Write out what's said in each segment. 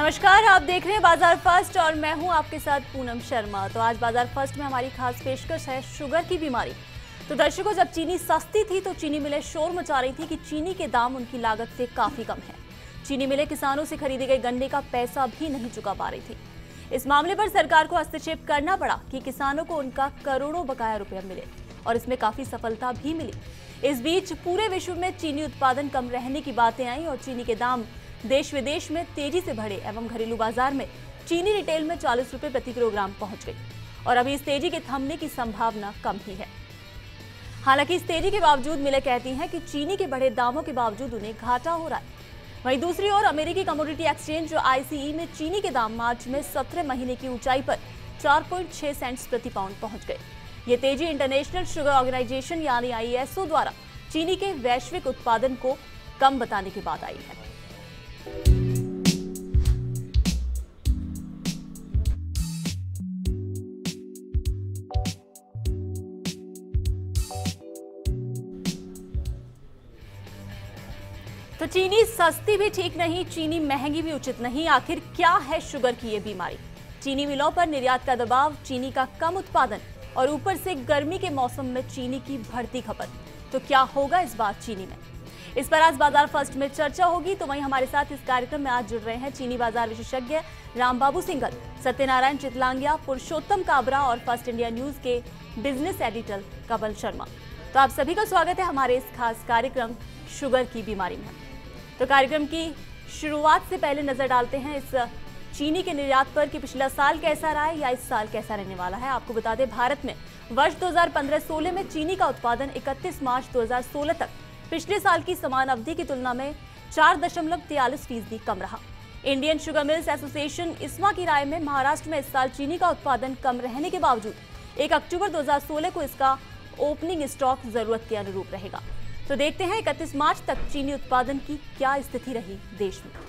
नमस्कार, आप देख रहे हैं बाजार फर्स्ट और मैं हूं आपके साथ पूनम शर्मा। तो आज बाजार फर्स्ट में हमारी खास पेशकश है शुगर की बीमारी। तो दर्शकों, जब चीनी सस्ती थी तो चीनी मिलें शोर मचा रही थी कि चीनी के दाम उनकी लागत से काफी कम है। चीनी मिलें किसानों से खरीदे गए गन्ने का पैसा भी नहीं चुका पा रही थी। इस मामले पर सरकार को हस्तक्षेप करना पड़ा कि किसानों को उनका करोड़ों बकाया रुपया मिले और इसमें काफी सफलता भी मिली। इस बीच पूरे विश्व में चीनी उत्पादन कम रहने की बातें आई और चीनी के दाम देश विदेश में तेजी से बढ़े एवं घरेलू बाजार में चीनी रिटेल में 40 रुपए प्रति किलोग्राम पहुंच गई और अभी इस तेजी के थमने की संभावना कम ही है। हालांकि इस तेजी के बावजूद मिलें कहती हैं कि चीनी के बढ़े दामों के बावजूद उन्हें घाटा हो रहा है। वहीं दूसरी ओर अमेरिकी कमोडिटी एक्सचेंज ICE में चीनी के दाम मार्च में 17 महीने की ऊंचाई पर 4.6 सेंट्स प्रति पाउंड पहुंच गए। ये तेजी इंटरनेशनल शुगर ऑर्गेनाइजेशन यानी ISO द्वारा चीनी के वैश्विक उत्पादन को कम बताने के बाद आई है। तो चीनी सस्ती भी ठीक नहीं, चीनी महंगी भी उचित नहीं। आखिर क्या है शुगर की ये बीमारी? चीनी मिलों पर निर्यात का दबाव, चीनी का कम उत्पादन और ऊपर से गर्मी के मौसम में चीनी की बढ़ती खपत। तो क्या होगा इस बार चीनी में? इस पर आज बाजार फर्स्ट में चर्चा होगी। तो वहीं हमारे साथ इस कार्यक्रम में आज जुड़ रहे हैं चीनी बाजार विशेषज्ञ रामबाबू सिंघल, सत्यनारायण चितलांगिया, पुरुषोत्तम काबरा और फर्स्ट इंडिया न्यूज के बिजनेस एडिटर कमल शर्मा। तो आप सभी का स्वागत है हमारे इस खास कार्यक्रम शुगर की बीमारी में। तो कार्यक्रम की शुरुआत से पहले नजर डालते हैं इस चीनी के निर्यात पर कि पिछला साल कैसा रहा है या इस साल कैसा रहने वाला है। आपको बता दें, भारत में वर्ष 2015-16 में चीनी का उत्पादन 31 मार्च 2016 तक पिछले साल की समान अवधि की तुलना में 4.43% कम रहा। Indian sugar mills association ISMA की राय में महाराष्ट्र में इस साल चीनी का उत्पादन कम रहने के बावजूद 1 अक्टूबर 2016 को इसका ओपनिंग स्टॉक जरूरत के अनुरूप रहेगा। तो देखते हैं 31 मार्च तक चीनी उत्पादन की क्या स्थिति रही देश में।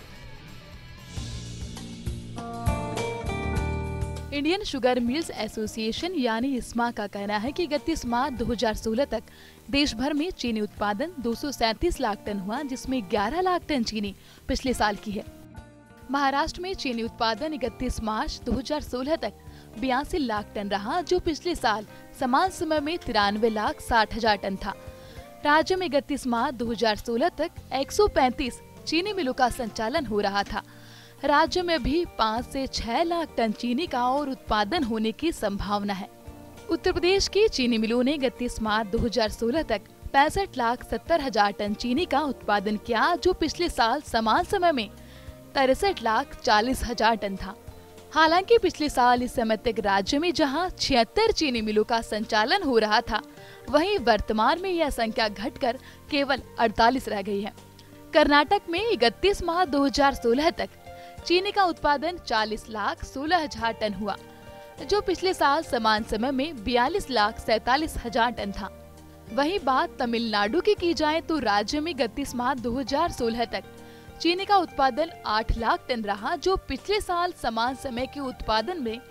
इंडियन शुगर मिल्स एसोसिएशन यानी ISMA का कहना है कि 31 मार्च 2016 तक देश भर में चीनी उत्पादन 237 लाख टन हुआ, जिसमें 11 लाख टन चीनी पिछले साल की है। महाराष्ट्र में चीनी उत्पादन 31 मार्च 2016 तक 82 लाख टन रहा, जो पिछले साल समान समय में 93 लाख 60 हजार टन था। राज्य में 31 मार्च 2016 तक 135 चीनी मिलों का संचालन हो रहा था। राज्य में भी 5 से 6 लाख टन चीनी का और उत्पादन होने की संभावना है। उत्तर प्रदेश की चीनी मिलों ने 31 मार्च 2016 तक 65 लाख 70 हजार टन चीनी का उत्पादन किया, जो पिछले साल समान समय में 63 लाख 40 हजार टन था। हालांकि पिछले साल इस समय तक राज्य में जहां 76 चीनी मिलों का संचालन हो रहा था, वहीं वर्तमान में यह संख्या घटकर केवल 48 रह गई है। कर्नाटक में 31 मार्च 2016 तक चीनी का उत्पादन 40 लाख 16 हजार टन हुआ, जो पिछले साल समान समय में 42 लाख 47 हजार टन था। वहीं बात तमिलनाडु की जाए तो राज्य में 31 मार्च 2016 तक चीनी का उत्पादन 8 लाख टन रहा, जो पिछले साल समान समय के उत्पादन में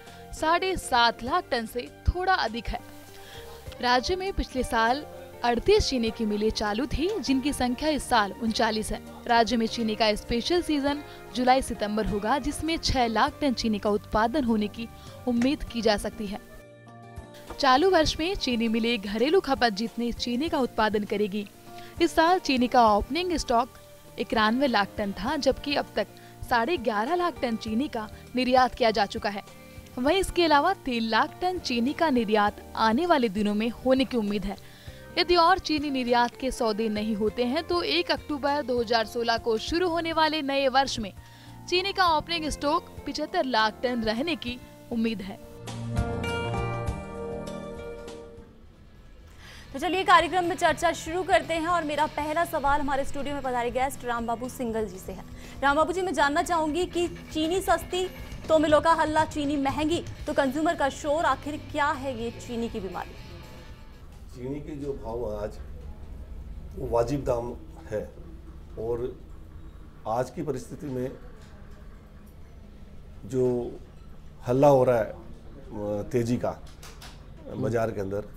7.5 लाख टन से थोड़ा अधिक है। राज्य में पिछले साल 38 चीनी की मिलें चालू थी, जिनकी संख्या इस साल 39 है। राज्य में चीनी का स्पेशल सीजन जुलाई सितंबर होगा, जिसमें 6 लाख टन चीनी का उत्पादन होने की उम्मीद की जा सकती है। चालू वर्ष में चीनी मिलें घरेलू खपत जितने चीनी का उत्पादन करेगी। इस साल चीनी का ओपनिंग स्टॉक 91 लाख टन था, जबकि अब तक 11.5 लाख टन चीनी का निर्यात किया जा चुका है। वहीं इसके अलावा 3 लाख टन चीनी का निर्यात आने वाले दिनों में होने की उम्मीद है। यदि और चीनी निर्यात के सौदे नहीं होते हैं तो 1 अक्टूबर 2016 को शुरू होने वाले नए वर्ष में चीनी का ओपनिंग स्टॉक 75 लाख टन रहने की उम्मीद है। तो चलिए कार्यक्रम में चर्चा शुरू करते हैं और मेरा पहला सवाल हमारे स्टूडियो में पधारे गेस्ट रामबाबू सिंघल जी से है। रामबाबू जी, मैं जानना चाहूंगी कि चीनी सस्ती तो मिलों का हल्ला, चीनी महंगी तो कंज्यूमर का शोर, आखिर क्या है ये चीनी की बीमारी? चीनी के जो भाव आज वो वाजिब दाम है और आज की परिस्थिति में जो हल्ला हो रहा है तेजी का बाजार के अंदर,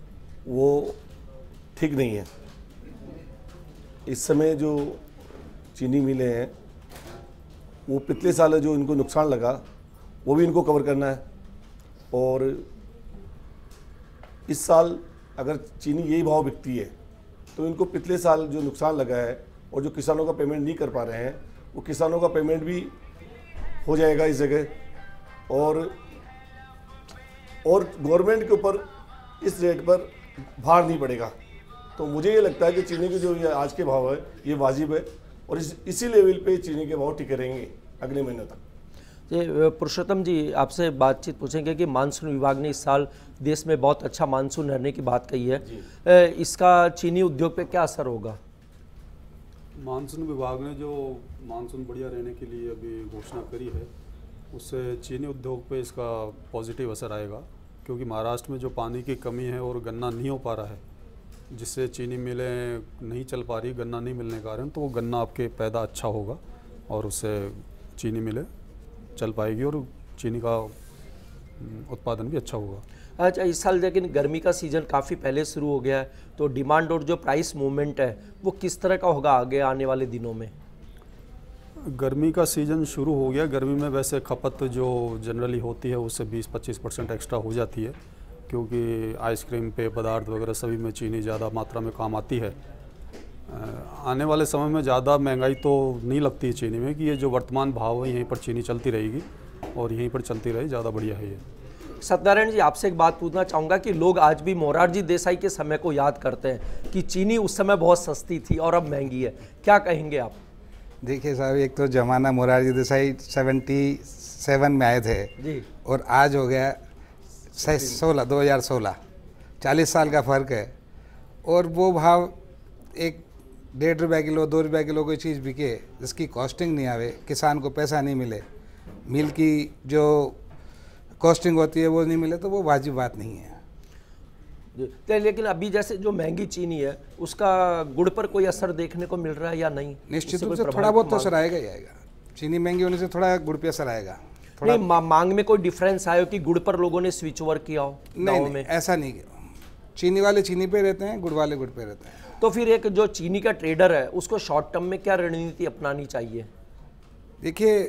वो ठीक नहीं है। इस समय जो चीनी मिलें हैं वो पिछले साल जो इनको नुकसान लगा वो भी इनको कवर करना है, और इस साल अगर चीनी यही भाव बिकती है तो इनको पिछले साल जो नुकसान लगा है और जो किसानों का पेमेंट नहीं कर पा रहे हैं वो किसानों का पेमेंट भी हो जाएगा इस जगह, और गवर्नमेंट के ऊपर इस रेट पर भार नहीं पड़ेगा। तो मुझे ये लगता है कि चीनी के जो ये आज के भाव है ये वाजिब है, और इसी लेवल पे चीनी के भाव टिके रहेंगे अगले महीने तक। ये पुरुषोत्तम जी आपसे बातचीत पूछेंगे कि मानसून विभाग ने इस साल देश में बहुत अच्छा मानसून रहने की बात कही है, इसका चीनी उद्योग पे क्या असर होगा? मानसून विभाग ने जो मानसून बढ़िया रहने के लिए अभी घोषणा करी है उससे चीनी उद्योग पे इसका पॉजिटिव असर आएगा, क्योंकि महाराष्ट्र में जो पानी की कमी है और गन्ना नहीं हो पा रहा है, जिससे चीनी मिलें नहीं चल पा रही गन्ना नहीं मिलने के कारण, तो वो गन्ना आपके पैदा अच्छा होगा और उससे चीनी मिलें चल पाएगी और चीनी का उत्पादन भी अच्छा होगा। अच्छा, इस साल लेकिन गर्मी का सीज़न काफ़ी पहले शुरू हो गया है, तो डिमांड और जो प्राइस मूवमेंट है वो किस तरह का होगा आगे आने वाले दिनों में? गर्मी का सीज़न शुरू हो गया। गर्मी में वैसे खपत जो जनरली होती है उससे 20-25% एक्स्ट्रा हो जाती है, क्योंकि आइसक्रीम पेय पदार्थ वगैरह सभी में चीनी ज़्यादा मात्रा में काम आती है। आने वाले समय में ज़्यादा महंगाई तो नहीं लगती है चीनी में, कि ये जो वर्तमान भाव है यहीं पर चीनी चलती रहेगी और यहीं पर चलती रहे, ज़्यादा बढ़िया है ये। सत्यनारायण जी, आपसे एक बात पूछना चाहूँगा कि लोग आज भी मोरारजी देसाई के समय को याद करते हैं कि चीनी उस समय बहुत सस्ती थी और अब महंगी है, क्या कहेंगे आप? देखिए साहब, एक तो ज़माना मोरारजी देसाई 77 में आए थे जी, और आज हो गया 2016, 40 साल का फ़र्क है। और वो भाव एक 1.5 रुपये किलो 2 रुपये किलो कोई चीज़ बिके जिसकी कॉस्टिंग नहीं आवे, किसान को पैसा नहीं मिले, मिल की जो कॉस्टिंग होती है वो नहीं मिले, तो वो वाजिब बात नहीं है। तो लेकिन अभी जैसे जो महंगी चीनी है उसका गुड़ पर कोई असर देखने को मिल रहा है या नहीं? निश्चित रूप से थोड़ा बहुत तो असर आएगा ही आएगा। चीनी महंगी होने से थोड़ा गुड़ पे असर आएगा। थोड़ा नहीं, मांग में कोई डिफरेंस आया हो कि गुड़ पर लोगों ने स्विच ओवर किया हो? नहीं, ऐसा नहीं किया। चीनी वाले चीनी पे रहते हैं, गुड़ वाले गुड़ पे रहते हैं। तो फिर एक जो चीनी का ट्रेडर है उसको शॉर्ट टर्म में क्या रणनीति अपनानी चाहिए? देखिए,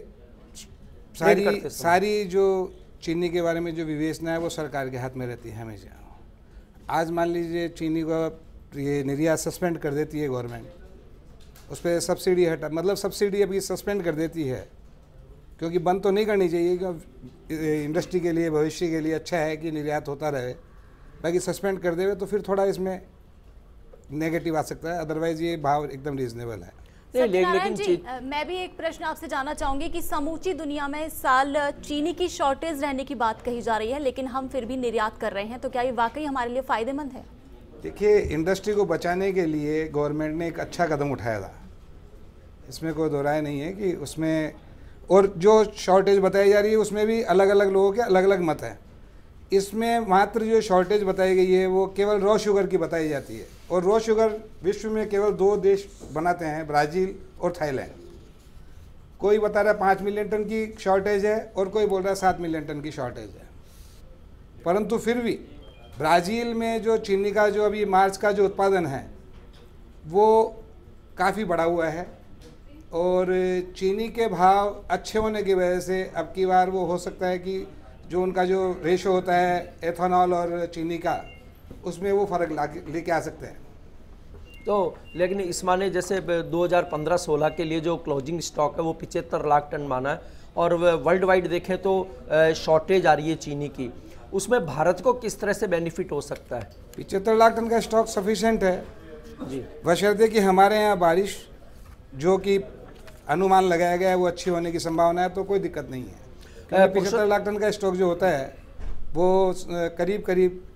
सारी जो चीनी के बारे में जो विवेचना है वो सरकार के हाथ में रहती है हमेशा। आज मान लीजिए चीनी को ये निर्यात सस्पेंड कर देती है गवर्नमेंट, उस पर सब्सिडी हटा, मतलब सब्सिडी अभी सस्पेंड कर देती है, क्योंकि बंद तो नहीं करनी चाहिए, क्योंकि इंडस्ट्री के लिए भविष्य के लिए अच्छा है कि निर्यात होता रहे। बाकी सस्पेंड कर देवे तो फिर थोड़ा इसमें नेगेटिव आ सकता है, अदरवाइज ये भाव एकदम रीजनेबल है। सत्यनारायण जी, मैं भी एक प्रश्न आपसे जानना चाहूंगी कि समूची दुनिया में इस साल चीनी की शॉर्टेज रहने की बात कही जा रही है, लेकिन हम फिर भी निर्यात कर रहे हैं, तो क्या ये वाकई हमारे लिए फायदेमंद है? देखिए, इंडस्ट्री को बचाने के लिए गवर्नमेंट ने एक अच्छा कदम उठाया था, इसमें कोई दो राय नहीं है कि उसमें, और जो शॉर्टेज बताई जा रही है उसमें भी अलग अलग लोगों के अलग अलग मत हैं। इसमें मात्र जो शॉर्टेज बताई गई है वो केवल रॉ शुगर की बताई जाती है, और रॉ शुगर विश्व में केवल 2 देश बनाते हैं, ब्राज़ील और थाईलैंड। कोई बता रहा है 5 मिलियन टन की शॉर्टेज है और कोई बोल रहा है 7 मिलियन टन की शॉर्टेज है। परंतु फिर भी ब्राज़ील में जो चीनी का जो अभी मार्च का जो उत्पादन है वो काफ़ी बढ़ा हुआ है, और चीनी के भाव अच्छे होने की वजह से अब की बार वो हो सकता है कि जो उनका जो रेशो होता है एथेनॉल और चीनी का, उसमें वो फ़र्क लेके आ सकते हैं। तो लेकिन इस माने जैसे 2015-16 के लिए जो क्लोजिंग स्टॉक है वो 75 लाख टन माना है, और वर्ल्ड वाइड देखें तो शॉर्टेज आ रही है चीनी की, उसमें भारत को किस तरह से बेनिफिट हो सकता है? 75 लाख टन का स्टॉक सफिशेंट है जी, बशर्ते कि हमारे यहाँ बारिश जो कि अनुमान लगाया गया है वो अच्छी होने की संभावना है, तो कोई दिक्कत नहीं है। 75 लाख टन का स्टॉक जो होता है वो करीब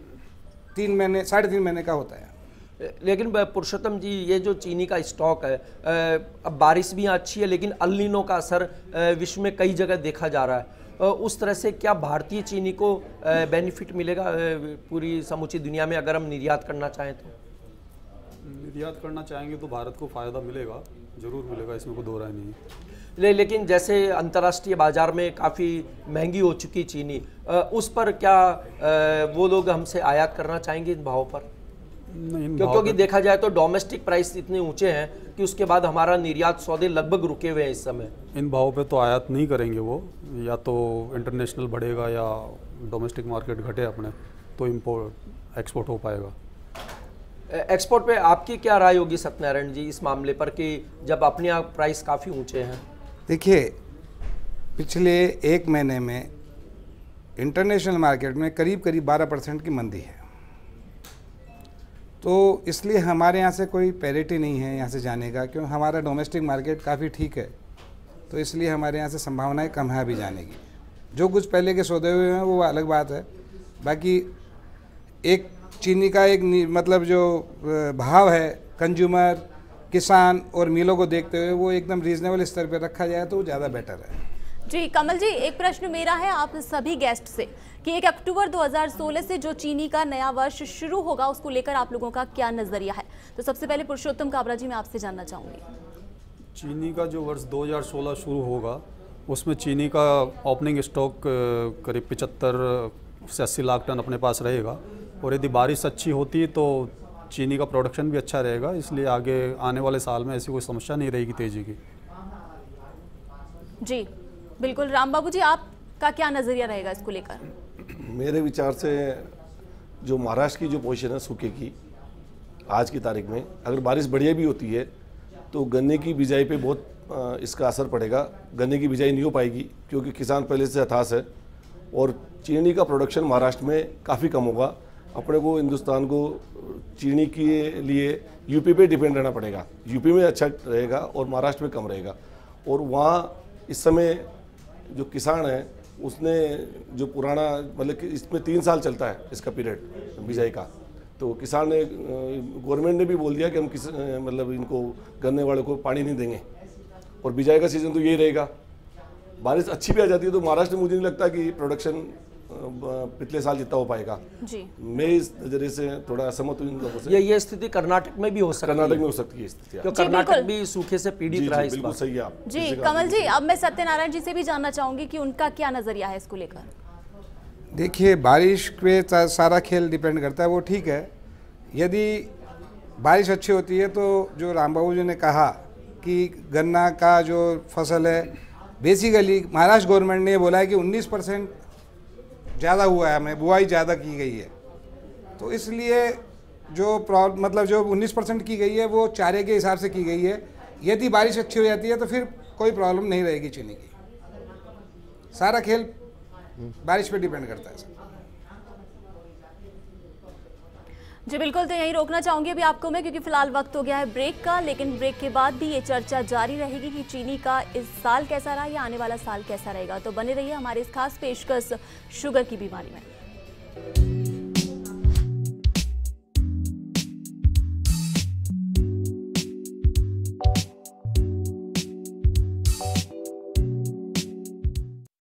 3 महीने 3.5 महीने का होता है। लेकिन पुरुषोत्तम जी, ये जो चीनी का स्टॉक है, अब बारिश भी अच्छी है लेकिन अल नीनो का असर विश्व में कई जगह देखा जा रहा है, उस तरह से क्या भारतीय चीनी को बेनिफिट मिलेगा पूरी समूची दुनिया में अगर हम निर्यात करना चाहें तो? निर्यात करना चाहेंगे तो भारत को फ़ायदा मिलेगा, ज़रूर मिलेगा, इसमें कोई दो राय नहीं है। लेकिन जैसे अंतर्राष्ट्रीय बाजार में काफ़ी महंगी हो चुकी चीनी, उस पर क्या वो लोग हमसे आयात करना चाहेंगे इन भावों पर? क्योंकि देखा जाए तो डोमेस्टिक प्राइस इतने ऊंचे हैं कि उसके बाद हमारा निर्यात सौदे लगभग रुके हुए हैं इस समय। इन भावों पे तो आयात नहीं करेंगे वो, या तो इंटरनेशनल बढ़ेगा या डोमेस्टिक मार्केट घटे अपने, तो इम्पोर्ट एक्सपोर्ट हो पाएगा। एक्सपोर्ट पे आपकी क्या राय होगी सत्यनारायण जी इस मामले पर कि जब अपने आप प्राइस काफ़ी ऊंचे हैं? देखिए, पिछले एक महीने में इंटरनेशनल मार्केट में करीब 12% की मंदी है, तो इसलिए हमारे यहाँ से कोई पैरिटी नहीं है यहाँ से जाने का, क्यों हमारा डोमेस्टिक मार्केट काफ़ी ठीक है, तो इसलिए हमारे यहाँ से संभावनाएं कम है अभी जाने की। जो कुछ पहले के सौदे हुए हैं वो अलग बात है, बाकी एक चीनी का एक मतलब जो भाव है कंज्यूमर, किसान और मिलों को देखते हुए वो एकदम रीजनेबल स्तर पर रखा जाए तो ज़्यादा बेटर है। जी कमल जी, एक प्रश्न मेरा है आप सभी गेस्ट से कि 1 अक्टूबर 2016 से जो चीनी का नया वर्ष शुरू होगा उसको लेकर आप लोगों का क्या नजरिया है? तो सबसे पहले पुरुषोत्तम काबरा जी मैं आपसे जानना चाहूंगी। चीनी का जो वर्ष 2016 शुरू होगा उसमें चीनी का ओपनिंग स्टॉक करीब 75 से 80 लाख टन अपने पास रहेगा, और यदि बारिश अच्छी होती है तो चीनी का प्रोडक्शन भी अच्छा रहेगा, इसलिए आगे आने वाले साल में ऐसी कोई समस्या नहीं रहेगी तेजी की। जी बिल्कुल, राम बाबू जी आपका क्या नजरिया रहेगा इसको लेकर? मेरे विचार से जो महाराष्ट्र की जो पोजीशन है सूखे की आज की तारीख में, अगर बारिश बढ़िया भी होती है तो गन्ने की बिजाई पे बहुत इसका असर पड़ेगा। गन्ने की बिजाई नहीं हो पाएगी क्योंकि किसान पहले से हताश है, और चीनी का प्रोडक्शन महाराष्ट्र में काफ़ी कम होगा। अपने को हिंदुस्तान को चीनी के लिए यूपी पे डिपेंड रहना पड़ेगा। यूपी में अच्छा रहेगा और महाराष्ट्र में कम रहेगा, और वहाँ इस समय जो किसान है उसने जो पुराना मतलब कि इसमें 3 साल चलता है इसका पीरियड बिजाई का, तो किसान ने गवर्नमेंट ने भी बोल दिया कि हम मतलब इनको गन्ने वाले को पानी नहीं देंगे, और बिजाई का सीज़न तो यही रहेगा। बारिश अच्छी भी आ जाती है तो महाराष्ट्र में मुझे नहीं लगता कि प्रोडक्शन पिछले साल जितना हो पाएगा। जी मैं इस नज़रिए से थोड़ा असहमत हूँ इन लोगों से। ये स्थिति कर्नाटक में भी हो सकती है। कर्नाटक में हो सकती है स्थिति, क्योंकि कर्नाटक भी सूखे से पीड़ित रहा है इस बिल्कुल बार। सही है आप। जी कमल जी, अब मैं सत्यनारायण जी से भी जानना चाहूंगी कि उनका क्या नजरिया है इसको लेकर? देखिए, बारिश पे सारा खेल डिपेंड करता है, वो ठीक है। यदि बारिश अच्छी होती है तो जो राम बाबू जी ने कहा कि गन्ना का जो फसल है, बेसिकली महाराष्ट्र गवर्नमेंट ने ये बोला है कि 19% ज़्यादा हुआ है, हमें बुआई ज़्यादा की गई है, तो इसलिए जो मतलब जो 19% की गई है वो चारे के हिसाब से की गई है। यदि बारिश अच्छी हो जाती है तो फिर कोई प्रॉब्लम नहीं रहेगी चीनी की। सारा खेल बारिश पे डिपेंड करता है। जी बिल्कुल, तो यहीं रोकना चाहूंगी अभी आपको मैं, क्योंकि फिलहाल वक्त हो गया है ब्रेक का, लेकिन ब्रेक के बाद भी ये चर्चा जारी रहेगी कि चीनी का इस साल कैसा रहा या आने वाला साल कैसा रहेगा। तो बने रहिए हमारे इस खास पेशकश शुगर की बीमारी में।